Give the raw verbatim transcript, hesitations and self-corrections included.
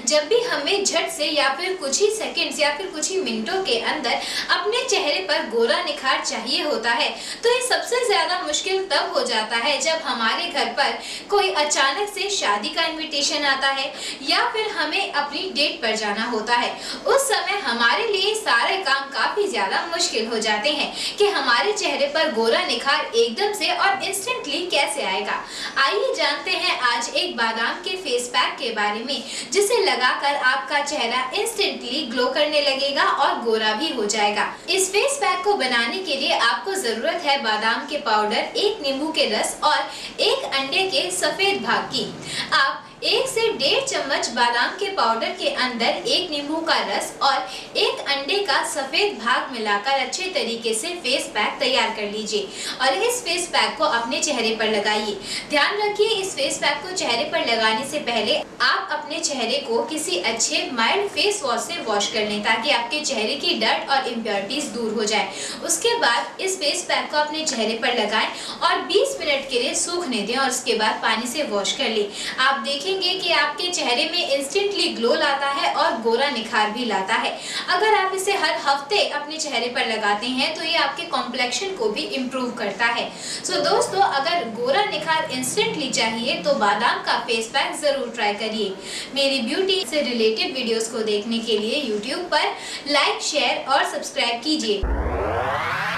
जब भी हमें झट से या फिर कुछ ही सेकंड्स या फिर कुछ ही मिनटों के अंदर अपने चेहरे पर गोरा निखार चाहिए होता है, तो ये सबसे ज्यादा मुश्किल तब हो जाता है जब हमारे घर पर कोई अचानक से शादी का इनविटेशन आता है या फिर हमें अपनी डेट पर जाना होता है। उस समय हमारे लिए सारे काम काफी ज्यादा मुश्किल हो जाते हैं कि हमारे चेहरे पर गोरा निखार एकदम से और इंस्टेंटली कैसे आएगा। आइए जानते हैं आज एक बादाम के फेस पैक के बारे में, जिसे लगाकर आपका चेहरा इंस्टेंटली ग्लो करने लगेगा और गोरा भी हो जाएगा। इस फेस पैक को बनाने के लिए आपको जरूरत है बादाम के पाउडर, एक नींबू के रस और एक अंडे के सफेद भाग की। आप एक से डेढ़ चम्मच बादाम के पाउडर के अंदर एक नींबू का रस और एक अंडे का सफेद भाग मिलाकर अच्छे तरीके से फेस पैक तैयार कर लीजिए और इस फेस पैक को अपने चेहरे पर लगाइए। ध्यान रखिए, इस फेस पैक को चेहरे पर लगाने से पहले आप अपने चेहरे को किसी अच्छे माइल्ड फेस वॉश से वॉश कर लें ताकि आपके चेहरे की डर्ट और इम्प्योरिटीज दूर हो जाए। उसके बाद इस फेस पैक को अपने चेहरे पर लगाएं और बीस मिनट के लिए सूखने दें और उसके बाद पानी से वॉश कर लें। आप देखें कि आपके चेहरे में इंस्टेंटली ग्लो लाता है और गोरा निखार भी लाता है। अगर आप इसे हर हफ्ते अपने चेहरे पर लगाते हैं तो ये आपके कॉम्प्लेक्शन को भी इम्प्रूव करता है। सो so, दोस्तों, अगर गोरा निखार इंस्टेंटली चाहिए तो बादाम का फेस पैक जरूर ट्राई करिए। मेरी ब्यूटी से रिलेटेड वीडियोस को देखने के लिए यूट्यूब पर लाइक, शेयर और सब्सक्राइब कीजिए।